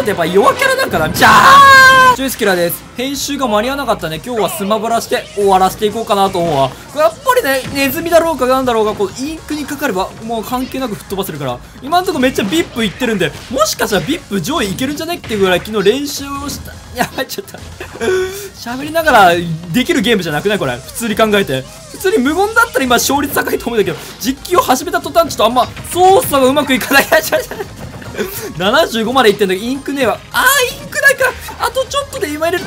ってやっぱ弱キャラなんかな。じゃあジョイスキラーです。編集が間に合わなかったね。今日はスマブラして終わらせていこうかなと思うわ。やっぱりね、ネズミだろうかなんだろうが、こう、インクにかかれば、もう関係なく吹っ飛ばせるから、今んとこめっちゃ VIP いってるんで、もしかしたら VIP 上位いけるんじゃねっていうぐらい昨日練習をした。やばい、ちょっと。喋りながらできるゲームじゃなくないこれ。普通に考えて。普通に無言だったら今勝率高いと思うんだけど、実機を始めた途端ちょっとあんま操作がうまくいかない。75までいってんだけど、インクねえわ。インクないか。あとちょっとで今入れる。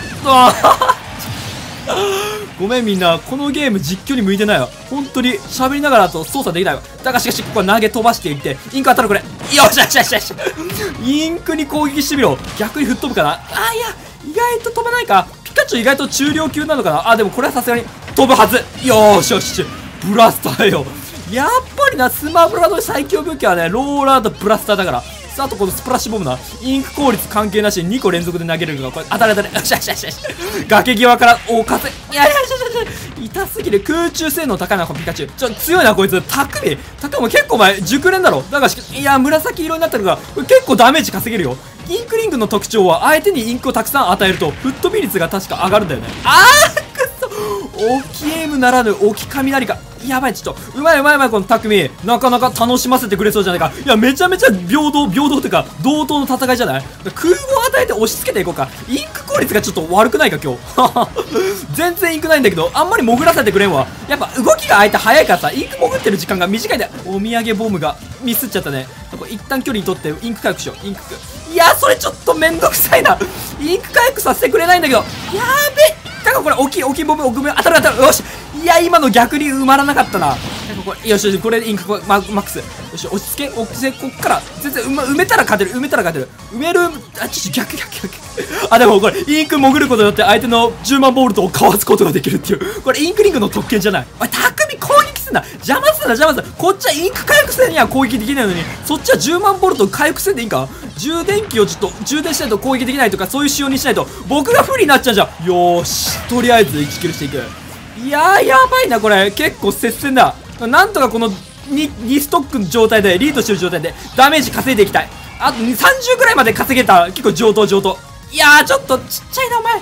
ごめんみんな、このゲーム実況に向いてないわ。本当に喋りながらだと操作できないわ。だがしかし、ここは投げ飛ばしていって、インク当たるこれ。よしよしよしよし。インクに攻撃してみろ。逆に吹っ飛ぶかな。いや、意外と飛ばないか。ピカチュウ意外と中量級なのかな。でもこれはさすがに飛ぶはず。よーしよし。ブラスターよ。やっぱりな、スマブラの最強武器はね、ローラーとブラスターだから。あとこのスプラッシュボムな。インク効率関係なしに2個連続で投げるのが、これ当たる当たる。よしよしよしよし。崖際から、風。いやいやいやいや、痛すぎる。空中性能高いな、このピカチュウ。強いな、こいつ。タクも結構前、熟練だろ。だからいや、紫色になってるから、これ結構ダメージ稼げるよ。インクリングの特徴は、相手にインクをたくさん与えると、吹っ飛び率が確か上がるんだよね。くっそ。置きエイムならぬ置き雷か。やばい、ちょっと。うまい、この匠。なかなか楽しませてくれそうじゃないか。いや、めちゃめちゃ平等っていうか、同等の戦いじゃない。空母を与えて押し付けていこうか。インク効率がちょっと悪くないか、今日。全然インクないんだけど、あんまり潜らせてくれんわ。やっぱ動きが相手早いからさ、インク潜ってる時間が短いんだよ。お土産ボムがミスっちゃったね。一旦距離にとってインク回復しよう。いや、それちょっとめんどくさいな。インク回復させてくれないんだけど。やべえ。だからこれ、大きいボム、当たる。よし。いや、今の逆に埋まらなかったな。よし、これでインクマックス。よし、落ち着け。こっから、全然埋めたら勝てる。埋める、ちょっと逆。でもこれ、インク潜ることによって相手の10万ボルトをかわすことができるっていう。これ、インクリングの特権じゃない。おい、匠攻撃すんな。邪魔すんな。こっちはインク回復せんには攻撃できないのに、そっちは10万ボルト回復せんでいいんか。充電器をちょっと充電しないと攻撃できないとか、そういう仕様にしないと、僕が不利になっちゃうじゃん。よーし、とりあえず1キルしていく。いやー、やばいな、これ。結構接戦だ。なんとかこの2ストックの状態で、リードしてる状態で、ダメージ稼いでいきたい。あと30くらいまで稼げたら、結構上等。いやー、ちょっとちっちゃいな、お前。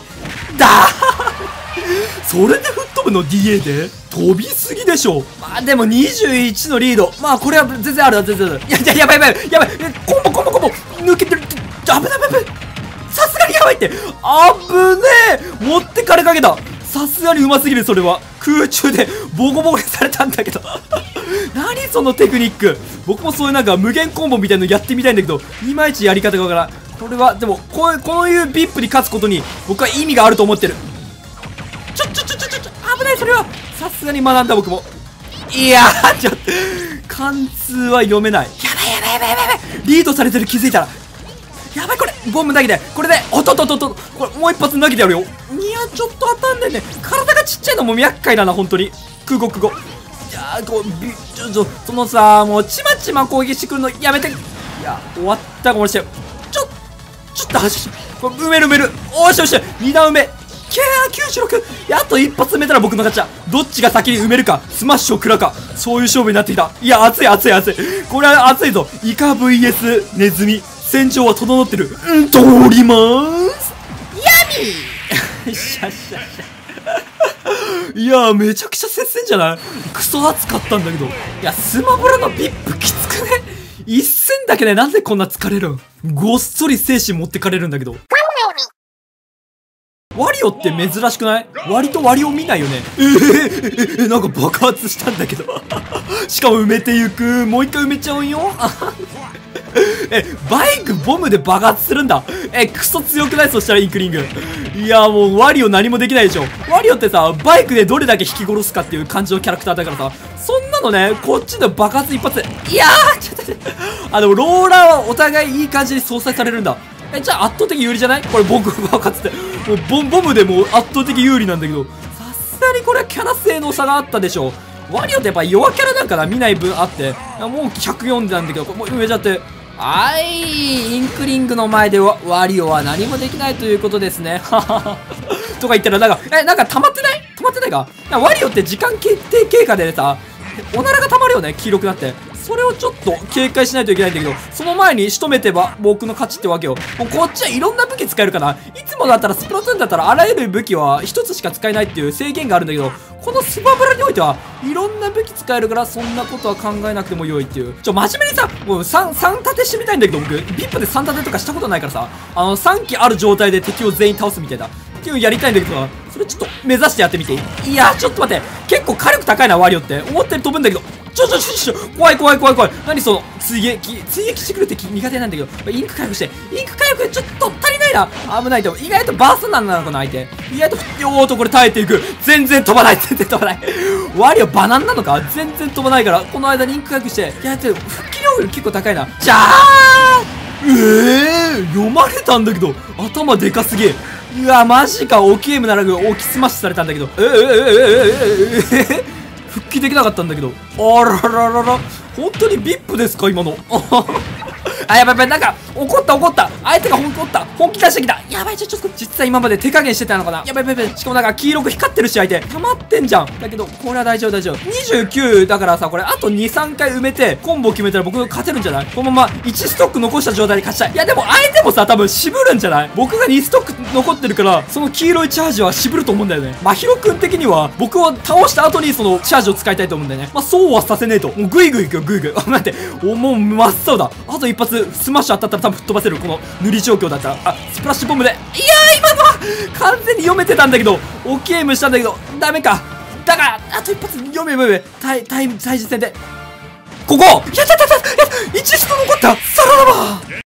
それで吹っ飛ぶの ?DA で飛びすぎでしょ。でも21のリード。これは全然ある。やばい。コンボ。抜けてる。危ない。さすがにやばいって。危ねえ。持ってかれかけた。さすがにうますぎる、それは。空中でボコボコにされたんだけど。何そのテクニック。僕もそういうなんか無限コンボみたいなのやってみたいんだけど、いまいちやり方がわからん。これは、でも、こういう VIP に勝つことに、僕は意味があると思ってる。危ない、それは。さすがに学んだ、僕も。いやー、ちょっと、貫通は読めない。やばい。リードされてる、気づいたら。やばい、これ、ボム投げて。これで、これ、もう一発投げてやるよ。いや、ちょっと当たんねんね。体がちっちゃいのも厄介だな、本当に。空語。いやー、そのさ、もう、ちま攻撃してくるのやめて。いや、終わったかもしれん。ちょっと走って、これ、埋める。おし、2段埋め。96。あと一発埋めたら僕の勝ちだ。どっちが先に埋めるか、スマッシュを食らうか、そういう勝負になってきた。いや、熱い。これは熱いぞ。イカ VS ネズミ。戦場は整ってる。通りまーす。いや、めちゃくちゃ接戦じゃない？クソ熱かったんだけど。いや、スマブラの VIP きつくね？一戦だけでなんでこんな疲れるん？ごっそり精神持ってかれるんだけど。ワリオって珍しくない？割とワリオ見ないよね。なんか爆発したんだけど。しかも埋めていく。もう一回埋めちゃうんよ。バイクボムで爆発するんだ。クソ強くない？そしたらインクリング。いや、もうワリオ何もできないでしょ。ワリオってさ、バイクでどれだけ引き殺すかっていう感じのキャラクターだからさ、そんなのね、こっちの爆発一発で。いやー、ちょっと。でもローラーはお互いいい感じに相殺されるんだ。じゃあ圧倒的有利じゃない？これ僕が勝つって。もうボムでもう圧倒的有利なんだけど、さすがにこれはキャラ性の差があったでしょ。ワリオってやっぱ弱キャラなんかな、見ない分あって。もう104なんだけど、もう埋めちゃって。インクリングの前でワリオは何もできないということですね。とか言ったら、なんか溜まってないかワリオって時間決定経過でさ、おならが溜まるよね、黄色くなって。 それをちょっと警戒しないといけないんだけど、その前に仕留めてば僕の勝ちってわけよ。もうこっちはいろんな武器使えるかな。いつもだったらスプラトゥーンだったらあらゆる武器は1つしか使えないっていう制限があるんだけど、このスバブラにおいてはいろんな武器使えるから、そんなことは考えなくても良いっていう。真面目にさ、もう3立てしてみたいんだけど、僕 VIP で3立てとかしたことないからさ、3機ある状態で敵を全員倒すみたいなっていうのやりたいんだけどさ、それちょっと目指してやってみていい？いやちょっと待って、結構火力高いなワリオって。思ったより飛ぶんだけど、怖い。何その追撃してくる敵苦手なんだけど、インク回復ちょっと足りないな。危ないと。意外とバーストなんだなこの相手。意外とこれ耐えていく。全然飛ばないワリオバナンなのか。全然飛ばないから、この間にインク回復して、いや復帰量結構高いな。じゃあ読まれたんだけど、頭でかすげえ。うわマジか。オキエムならぬオキスマッシュされたんだけど、復帰できなかったんだけど、あら本当に VIP ですか今の。やばい、なんか怒った相手が本気出してきた。やばい、ちょっと実は今まで手加減してたのかな。やばい、しかもなんか黄色く光ってるし相手溜まってんじゃん。だけどこれは大丈夫。29だからさ、これあと 2,3 回埋めてコンボ決めたら僕勝てるんじゃない？このまま1ストック残した状態で勝ちたい。いやでも相手もさ多分渋るんじゃない？僕が2ストック残ってるから、その黄色いチャージは渋ると思うんだよね。まひろくん的には僕を倒した後にそのチャージを使いたいと思うんだよね。そうはさせねえと。もうグイグイいくよ、グイグイ。待って、もう真っ青だ。あと一発スマッシュ当たったら多分吹っ飛ばせる。この塗り状況だったら。スプラッシュボムで。いや今のは完全に読めてたんだけど、オッケームしたんだけどダメか。だからあと一発読め対実戦でここやった1スト残った。さらば